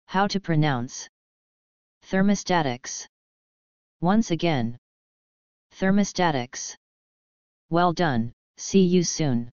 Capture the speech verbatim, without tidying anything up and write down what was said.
How to pronounce thermostatics. Once again, thermostatics. Well done, see you soon.